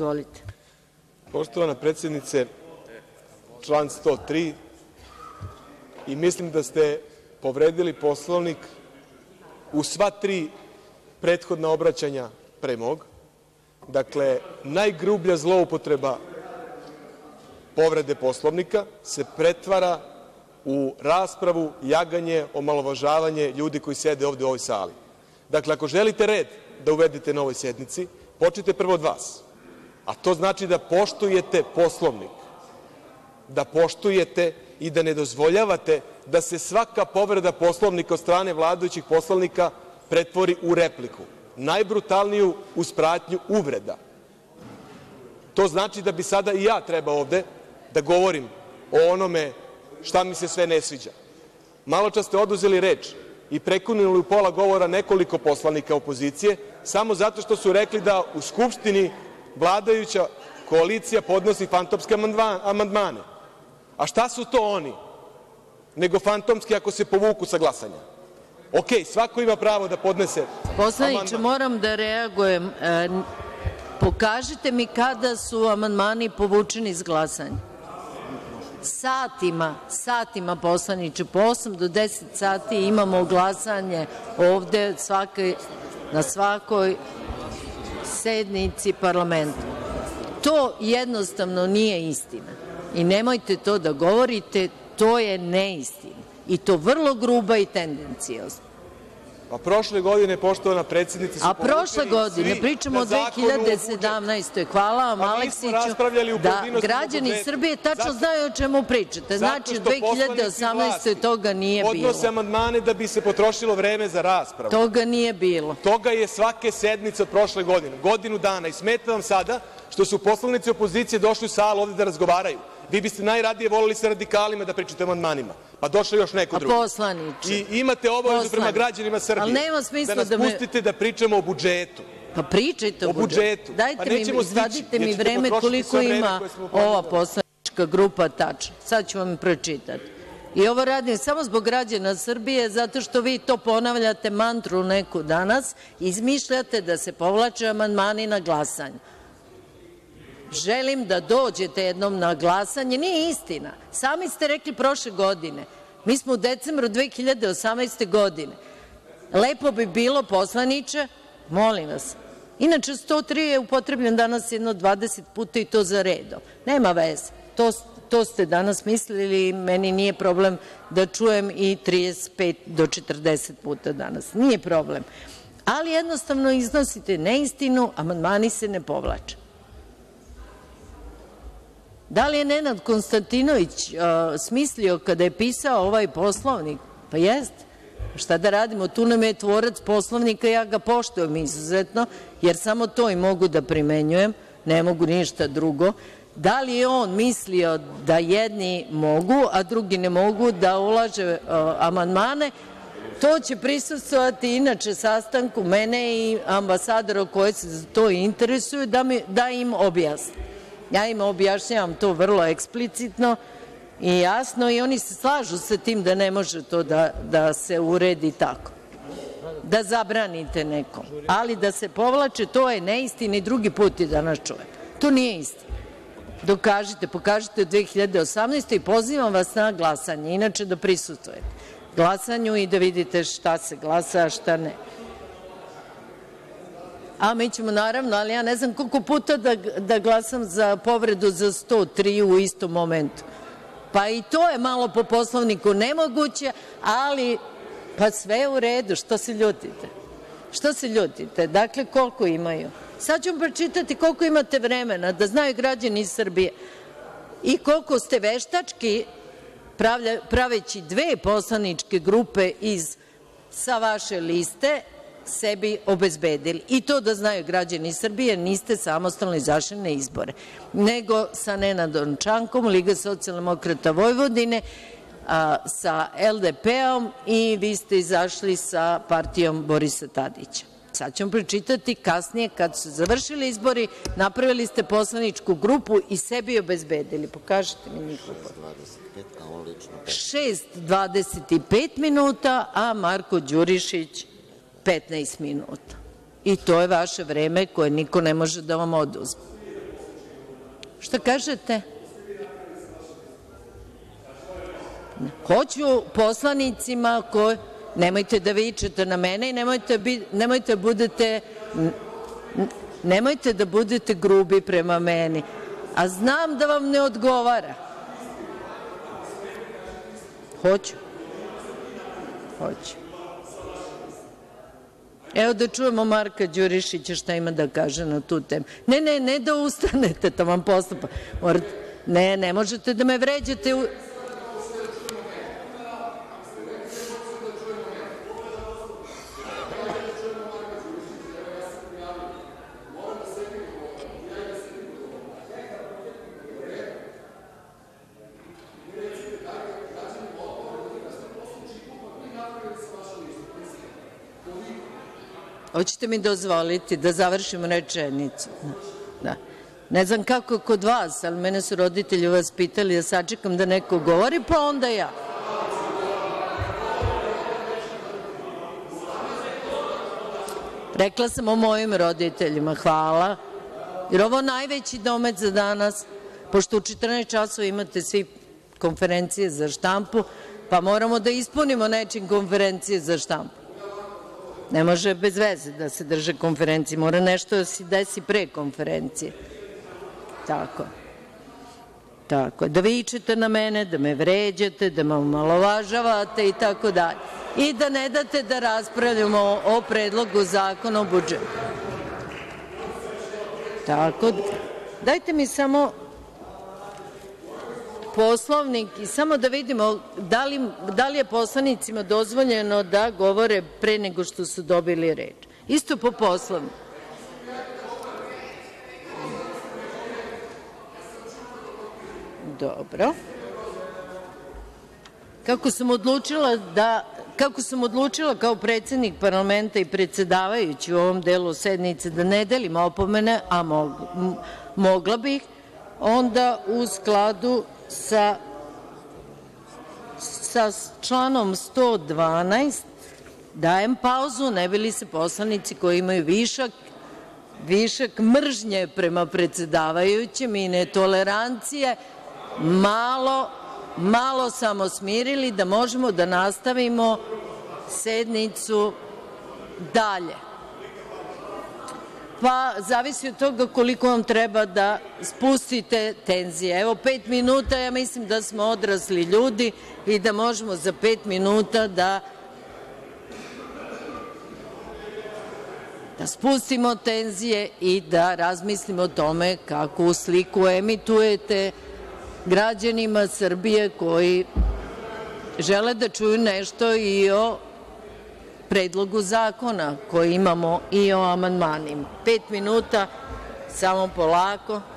Izvolite. Poštovana predsednice, član 103. i mislim da ste povredili Poslovnik u sva tri prethodna obraćanja pre mog. Dakle, najgrublja zloupotreba povrede Poslovnika se pretvara u raspravu, jaganje, omalovažavanje ljudi koji sede ovde u ovoj sali. Dakle, ako želite red da uvedete na ovoj sednici, počnite prvo od vas, a to znači da poštujete Poslovnik, da poštujete i da ne dozvoljavate da se svaka povreda Poslovnika od strane vladajućih poslanika pretvori u repliku, najbrutalniju uz pratnju uvreda. To znači da bi sada i ja trebao ovde da govorim o onome šta mi se sve ne sviđa. Maločas ste oduzeli reč i prekinuli u pola govora nekoliko poslanika opozicije samo zato što su rekli da u Skupštini vladajuća koalicija podnosi fantomske amandmane. A šta su to oni nego fantomski ako se povuku sa glasanja? Okej, svako ima pravo da podnese amandman. Poslaniče, moram da reagujem. Pokažite mi kada su amandmani povučeni iz glasanja. Satima, poslaniče, po 8 do 10 sati imamo glasanje ovde na svakoj sednici parlamenta. To jednostavno nije istina i nemojte to da govorite, to je neistina i to vrlo gruba i tendenciozna. A prošle godine, poštovana predsednice, su povučeni svi na zakonu. A prošle godine, pričamo o 2017. Hvala vam, Aleksiću, da građani Srbije tačno znaju o čemu pričate. Znači, u 2018. toga nije bilo. Podnose amandmane da bi se potrošilo vreme za raspravu. Toga nije bilo. Toga je svake sednice od prošle godine, godinu dana. I smeta vam sada što su poslanici opozicije došli u salu ovde da razgovaraju. Vi biste najradije voleli sa radikalima da pričate o amandmanima. Pa došao još neko drugi. Poslaniče. I imate obavezu prema građanima Srbije da nas pustite da pričamo o budžetu. Pa pričajte o budžetu. Dajte mi, izvadite mi vreme koliko ima ova poslanička grupa tačno. Sad ću vam pročitati. I ovo radim samo zbog građana Srbije, zato što vi to ponavljate mantru neku danas, izmišljate da se povlače amandmani na glasanje. Želim da dođete jednom na glasanje. Nije istina. Sami ste rekli prošle godine. Mi smo u decembru 2018. godine. Lepo bi bilo, poslaniče, molim vas. Inače, 103 je upotrebljen danas jedno 20 puta i to za redom. Nema veze. To ste danas mislili i meni nije problem da čujem i 35 do 40 puta danas. Nije problem. Ali jednostavno iznosite neistinu, amandmani se ne povlače. Da li je Nenad Konstantinović smislio kada je pisao ovaj Poslovnik? Pa jeste. Šta da radimo? Tu nam je tvorac Poslovnika, ja ga poštujem izuzetno, jer samo to i mogu da primenjujem, ne mogu ništa drugo. Da li je on mislio da jedni mogu, a drugi ne mogu da ulaže amandmane? To će prisustvovati inače sastanku mene i ambasadora koji se za to interesuju da im objasne. Ja im objašnjavam to vrlo eksplicitno i jasno i oni se slažu sa tim da ne može to da se uredi tako, da zabranite nekom. Ali da se povlače, to je neistina i drugi put je danas čujem. To nije istina. Dokažite, pokažite u 2018. i pozivam vas na glasanje, inače da prisustvujete glasanju i da vidite šta se glasa, a šta ne. A mi ćemo naravno, ali ja ne znam koliko puta da glasam za povredu za 103 u istom momentu. Pa i to je malo po Poslovniku nemoguće, ali pa sve je u redu, što se ljutite? Što se ljutite? Dakle, koliko imaju? Sad ću vam pročitati koliko imate vremena, da znaju građani Srbije i koliko ste veštački, praveći dve poslaničke grupe sa vaše liste, sebi obezbedili. I to da znaju građani Srbije, niste samostalno izašli na izbore, nego sa Nenadom Čankom, Liga socijaldemokrata Vojvodine, sa LDP-om i vi ste izašli sa partijom Borisa Tadića. Sad ću vam pročitati kasnije, kad su završili izbori, napravili ste poslaničku grupu i sebi obezbedili. Pokažite mi njihovu. 6:25 minuta, a Marko Đurišić 15 minuta. I to je vaše vreme koje niko ne može da vam oduzme. Šta kažete? Hoću poslanicima koji... Nemojte da vičete na mene i nemojte da budete grubi prema meni. A znam da vam ne odgovara. Hoću. Evo da čujemo Marka Đurišića šta ima da kaže na tu temu. Ne da ustanete, to vam postupa. Ne možete da me vređate. Hoćete mi dozvoliti da završim rečenicu? Da. Ne znam kako je kod vas, ali mene su roditelji vaspitali da sačekam da neko govori, pa onda ja. Rekla sam o mojim roditeljima, hvala. Jer ovo je najveći domet za danas, pošto u 14 časova imate svi konferencije za štampu, pa moramo da ispunimo nečim konferencije za štampu. Ne može bez veze da se drže konferencije, mora nešto da se desi pre konferencije. Tako. Da vičete na mene, da me vređate, da me omalovažavate i tako dalje. I da ne date da raspravljamo o Predlogu zakona o budžetu. Tako. Dajte mi samo Poslovnik i samo da vidimo da li je poslanicima dozvoljeno da govore pre nego što su dobili reč. Isto po Poslovniku. Dobro. Kako sam odlučila kao predsednik parlamenta i predsedavajući u ovom delu sednice da ne delim opomene, a mogla bih, onda u skladu sa članom 112 dajem pauzu, ne bi li se poslanici koji imaju višak mržnje prema predsedavajućem i netolerancije malo samo smirili, da možemo da nastavimo sednicu dalje. Pa zavisi od toga koliko vam treba da spustite tenzije. Evo 5 minuta, ja mislim da smo odrasli ljudi i da možemo za 5 minuta da spustimo tenzije i da razmislimo o tome kakvu sliku emitujete građanima Srbije koji žele da čuju nešto i o Predlogu zakona koji imamo i o amandmanima. 5 minuta, samo polako.